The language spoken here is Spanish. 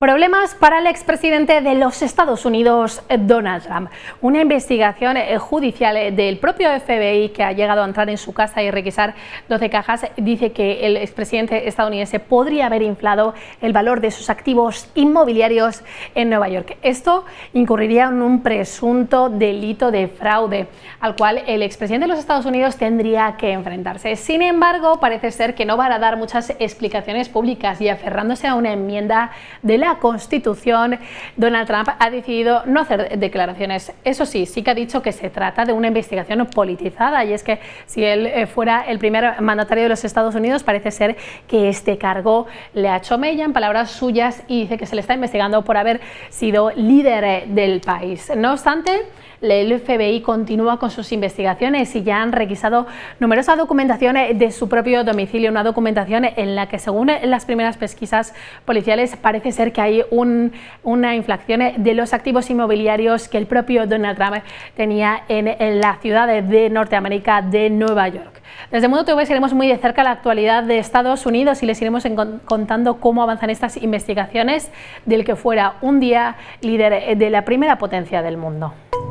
Problemas para el expresidente de los Estados Unidos, Donald Trump. Una investigación judicial del propio FBI que ha llegado a entrar en su casa y requisar 12 cajas dice que el expresidente estadounidense podría haber inflado el valor de sus activos inmobiliarios en Nueva York. Esto incurriría en un presunto delito de fraude al cual el expresidente de los Estados Unidos tendría que enfrentarse. Sin embargo, parece ser que no van a dar muchas explicaciones públicas y aferrándose a una enmienda de la Constitución, Donald Trump ha decidido no hacer declaraciones. Eso sí, sí que ha dicho que se trata de una investigación politizada, y es que si él fuera el primer mandatario de los Estados Unidos, parece ser que este cargo le ha hecho mella, en palabras suyas, y dice que se le está investigando por haber sido líder del país. No obstante, el FBI continúa con sus investigaciones y ya han requisado numerosa documentación de su propio domicilio, una documentación en la que, según las primeras pesquisas policiales, parece ser que hay una inflación de los activos inmobiliarios que el propio Donald Trump tenía en la ciudad de Norteamérica de Nueva York. Desde Mundo TV seguiremos muy de cerca la actualidad de Estados Unidos y les iremos contando cómo avanzan estas investigaciones del que fuera un día líder de la primera potencia del mundo.